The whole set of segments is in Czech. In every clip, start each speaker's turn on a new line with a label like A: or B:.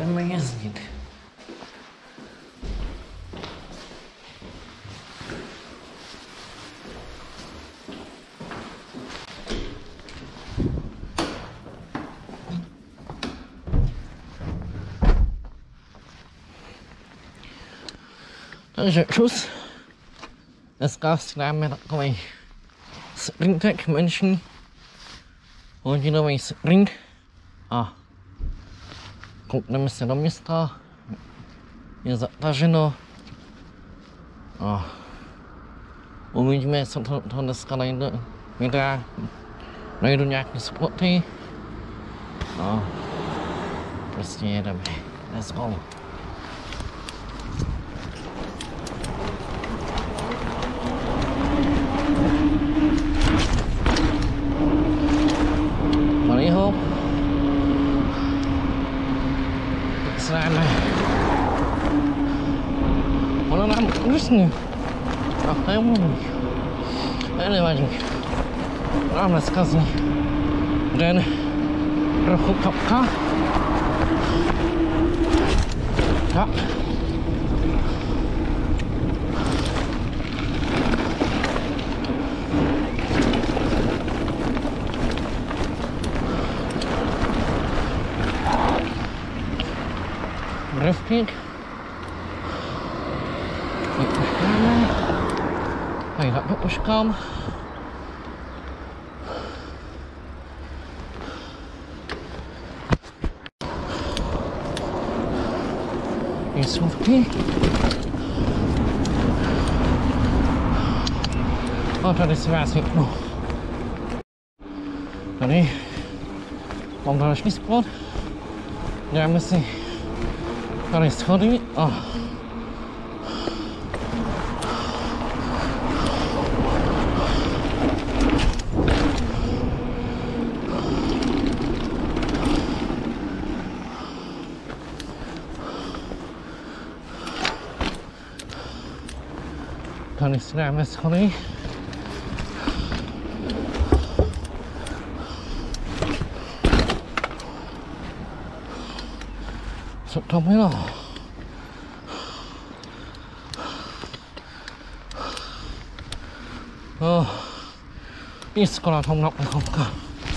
A: budeme jezdit. Takže čus. Dneska si dáme takový sprintek menší, hodinový sprint a koupneme se do města, je zataženo a uvidíme, co to dneska najdu nějaké spoty a prostě jedeme. Let's go. Malýho. Sráme. Ono nám usne. A to je mluví. To nevadí. Nám neskazí. Den trochu kapka. Tak. Drifting. Tady takhle počkám. Výsuvky. A tady si vás vypnu. Tady mám další spot. Děláme si tady schody a tady si dáme schody. Co to bylo? Písko na tom naplechovka.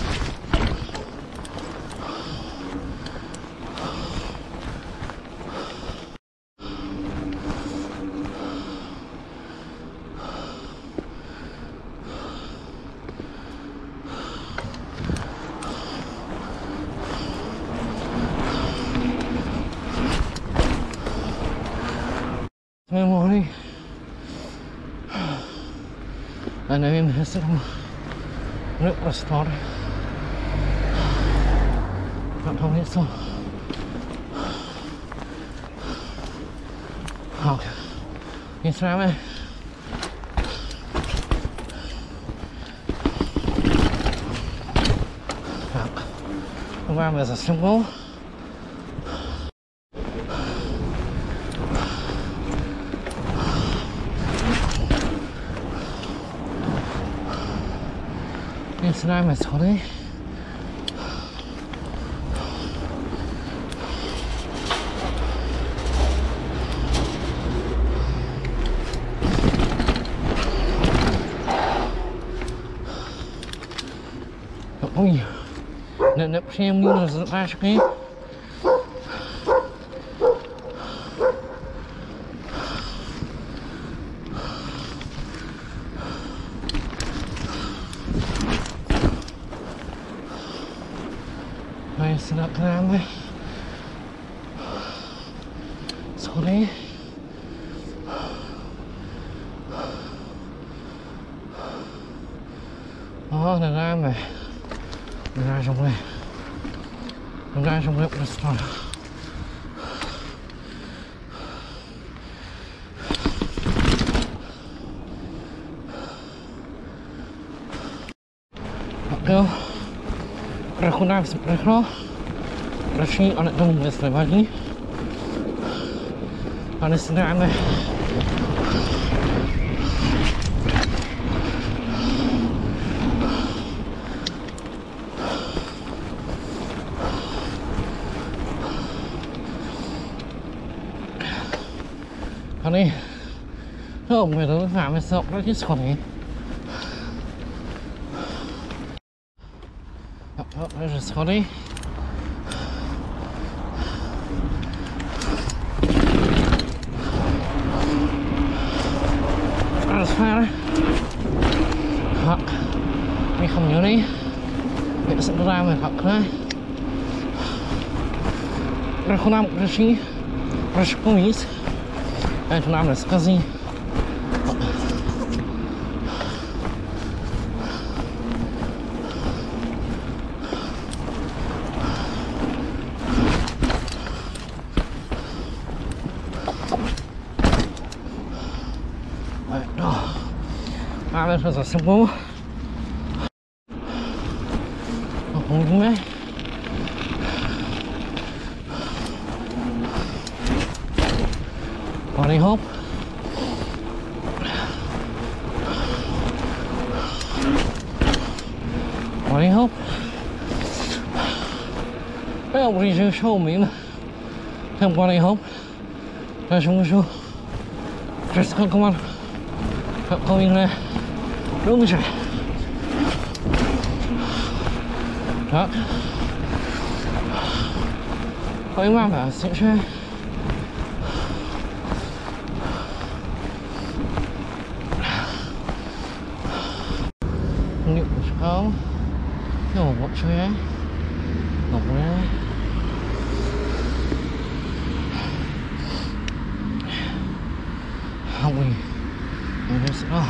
A: Jsme mohli, já nevím, jestli tam bude prostor na tom něco. Tak, nic máme. Tak, to máme za sebou. Si dáme schody. Oj, nepříjemný rozrážky. Tady si nakládáme schody. Aha, nedáme. Nedáme, že bude prostor. Tak jo. Trochu nám se prchlo, praší, ale to vůbec nevadí. Ale si dáme Tady my to máme se oproti schody. Takže schody. Transfer. Tak, bychom měli. My se dodáme takhle. Trochu nám udeří, trošku víc. A to nám neskazí. Máme to za sebou. Uvidíme. Body hop. Body hop. Já blíže už ho umím. Ten body hop. Takže můžu přeskakovat takovýhle dobře. Tak. Tady máme asi, že? Někdo počkal. Jo, očuje. Dobré. Ahoj. Jde se to.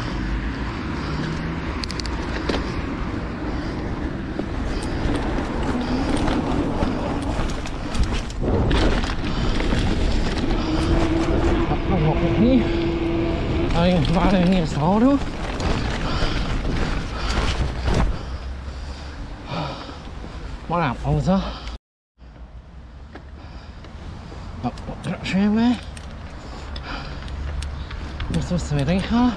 A: Tady máme mě z hodu. Malá pauza. A pokračujeme. Musím se vydechat.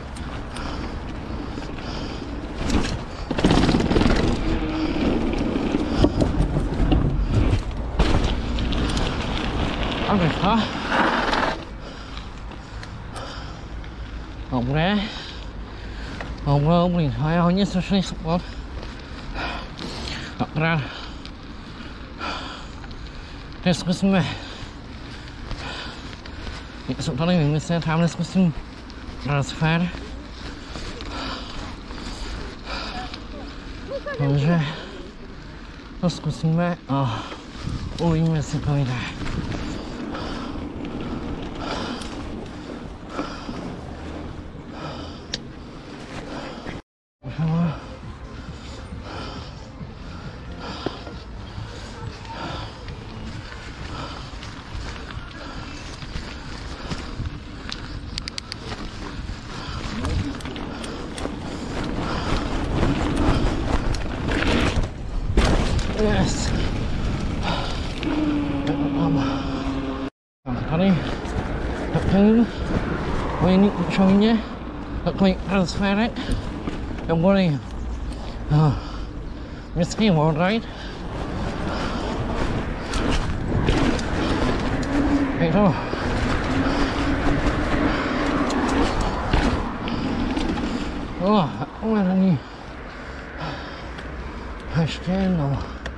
A: A vychá. Dobré. Dobrý. A já hodně strašný sport. Dobrá. Teď zkusíme. Jak jsem tady vymyslel, tamhle zkusím transfer. Takže to zkusíme a uvidíme, jestli to jde. Yes. Tady takový vojný učovně, takový transferek, to bude městský wallride. Je to uvedený ještě jednou.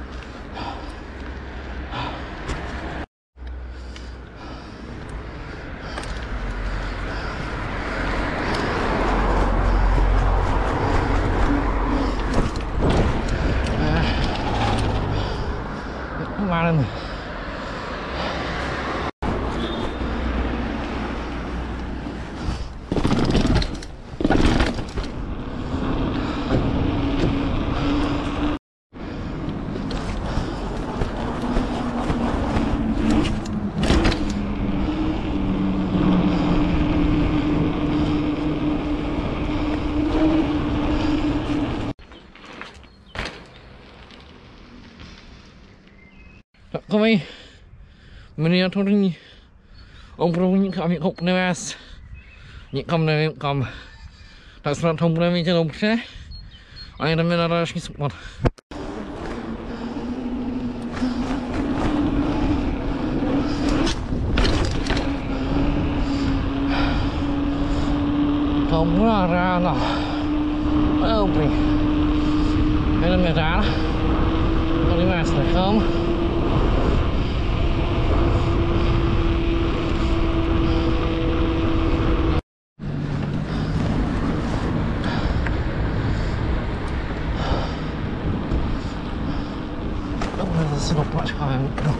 A: Málem. Takový miniaturní obrovník a vykopne vás nikam nevím kam. Tak snad to budeme vidět dobře a jdeme na další spot. Dobrá ráno. Dobrý. Jedeme dál. Tady vás nechám. Dobre, zase doplačkáme mikro.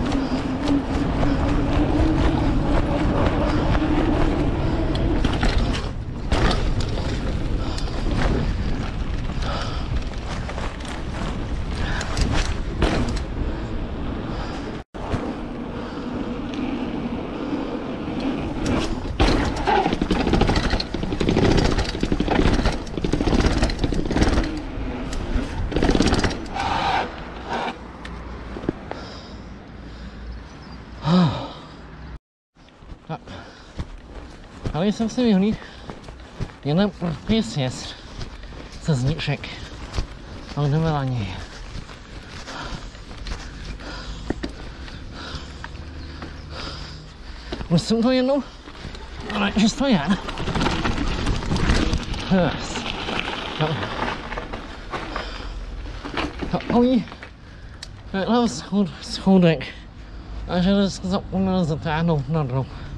A: Tak, ale jsem si vyhlídl jeden sjezd se zniček, ale jdeme na něj. Už jsem to jednou, ale že to je. Yes. Takový schodek, a že zapomněl zatáhnout na drop.